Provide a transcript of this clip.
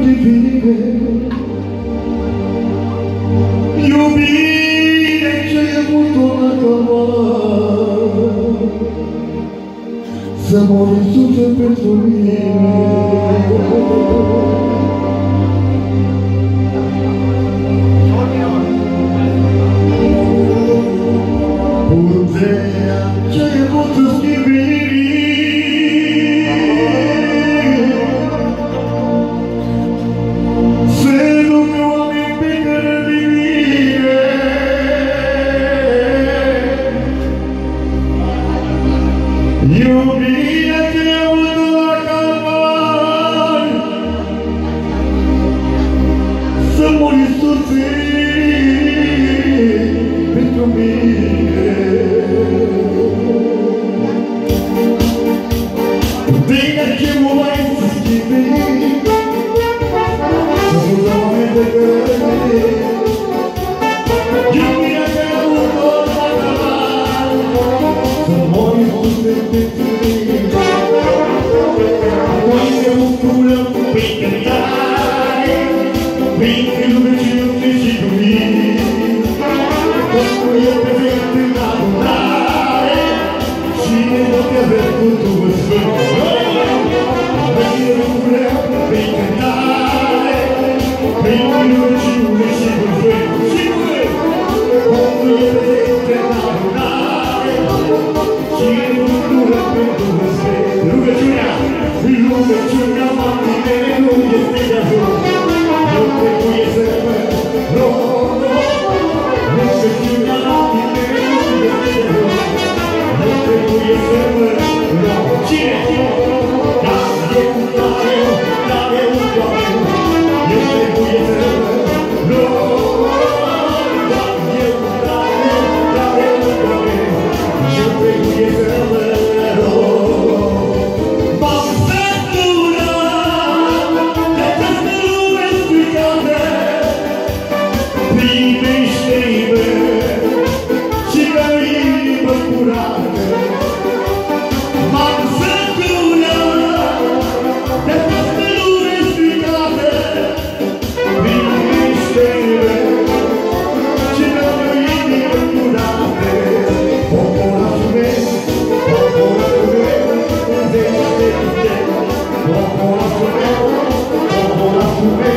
divine, iubire ce-ai avut-o la căman, să mori suflet pentru mine. Puterea ce-ai avut în schimbirii, să duc oameni pe care divine, iubirea ce-ai avut la căman, să mori suflet pentru mine. Puterea ce mă mai schimbi, să mă oameni de cărări, iubirea ce-ai avut-o la căman, să mori suflet pentru mine. Noi ne bucurăm prin cântare, prin rugăciune și iubire, totul e perfect în adunare și ne dă pe vercutul sfânt. Noi ne bucurăm prin cântare, prin rugăciune și iubire, totul e perfect în adunare și ne bucurăm pentru sfânt. Rugăciunea mamei nu este de ajuns, nu trebuie să mă rog. Rugăciunea mamei nu este de ajuns, nu trebuie să mă rog. Cine? Dar eu, Doamne, eu trebuie să mă rog. Dar eu, Doamne, eu trebuie să mă rog. M-am săturat de această lume stricată, primește-mă și dă inimă curată. M-am săturat de această lume stricată, primește-mă și dă inimă curată. Poporașul meu, poporașul meu, poporașul meu,